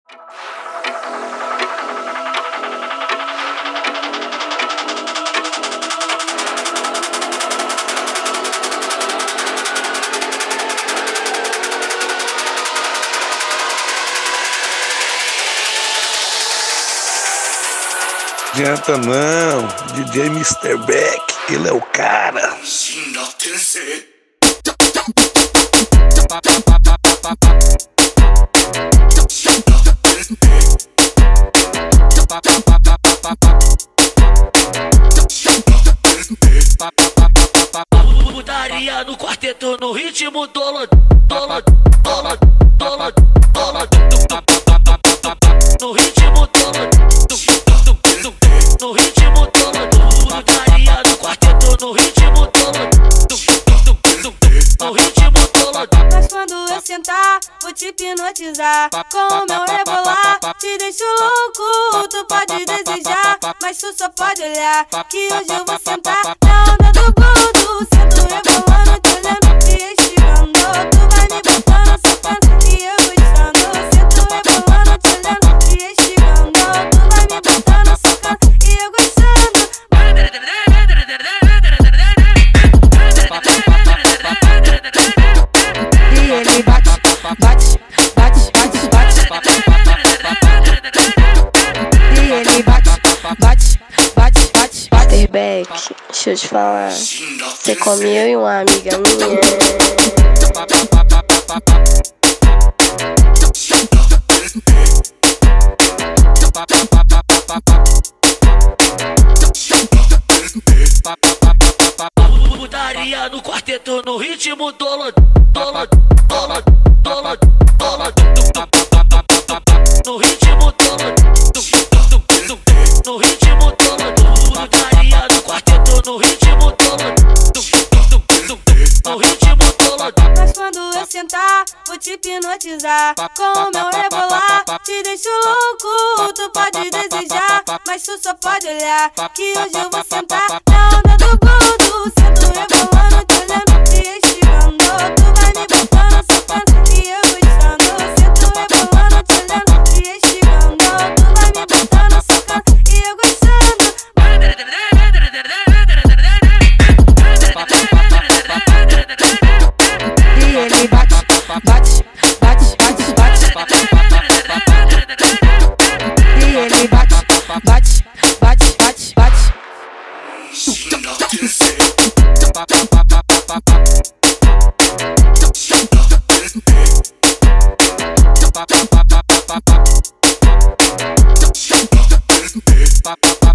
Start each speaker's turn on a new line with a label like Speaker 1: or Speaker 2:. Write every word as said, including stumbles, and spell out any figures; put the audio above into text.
Speaker 1: Adianta não, D J mister Beck, ele é o cara.
Speaker 2: Putaria no quarteto, no ritmo dolo, dolo, dolo, dolo, dolo, no ritmo dolo, no ritmo dolo, putaria no quarteto, no ritmo dolo, no ritmo dolo.
Speaker 3: Mas quando eu sentar, vou te hipnotizar com o meu rebolar, te deixo louco, tu pode desejar, mas tu só pode olhar, que hoje eu vou sentar na onda do gordo, sento rebolando, te olhando e estirando, tu vai me botando, sentando e eu gostando, sento rebolando, te olhando e estirando, tu vai me botando, sentando e eu gostando. E ele bate, bate, bate, bate, bate. E ele bate, bate, bate, bate, bate.
Speaker 4: mister Beck, deixa eu te falar, você come eu e uma amiga minha.
Speaker 2: Putaria no quarteto, no ritmo dolo, dolo, dolo, dolo, dolo, no ritmo dolo, no ritmo dolo, putaria no quarteto, no ritmo dolo, no ritmo dolo.
Speaker 3: Mas quando eu sentar, vou te hipnotizar com o meu rebolar, te deixo louco, tu pode desejar, mas tu só pode olhar, que hoje eu vou sentar na onda do gordo, sento rebolando, te olhando e estirando, tu vai me botando, sentando e eu gostando, sento rebolando, te olhando e estirando, tu vai me botando, sentando e eu gostando. E ele bate, bate, bate, bate, bate. E ele bate, bate, bate, bate, bate.
Speaker 1: Pa, pa, pa.